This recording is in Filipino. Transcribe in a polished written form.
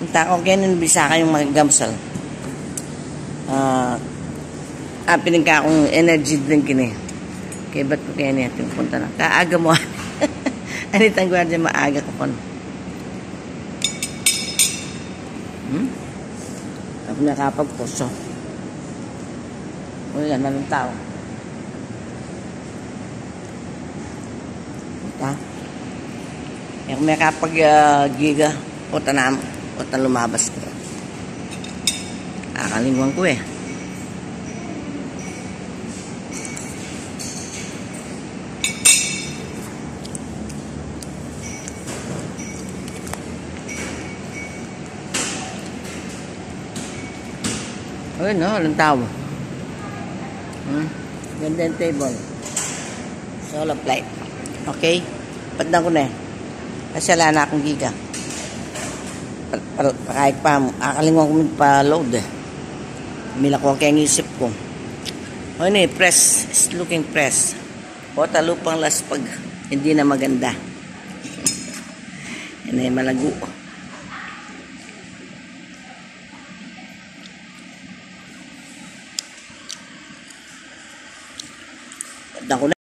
Takong kanin bisa kayong magagamsal. Pinagka akong energy drink ini. Kaya ba't ko kaya niya punta na? Kaaga mo. Anitang gwardiya maaga ko kon. Ako nakapagpuso. Wala na ng tao. Ako nakapag-giga. Punta na lumabas ko. Akalimwan ko eh. Ayun no, walang tao. Ganda yung table. Solo plate. Okay? Patdan ko na eh. Kasi wala na akong giga. Kahit pa, akalimwan ko pa-load eh. Milako kaya ang isip ko. Ayun eh, press. It's looking press. O talupang las pag hindi na maganda. Yan eh, malago. Patdan ko na.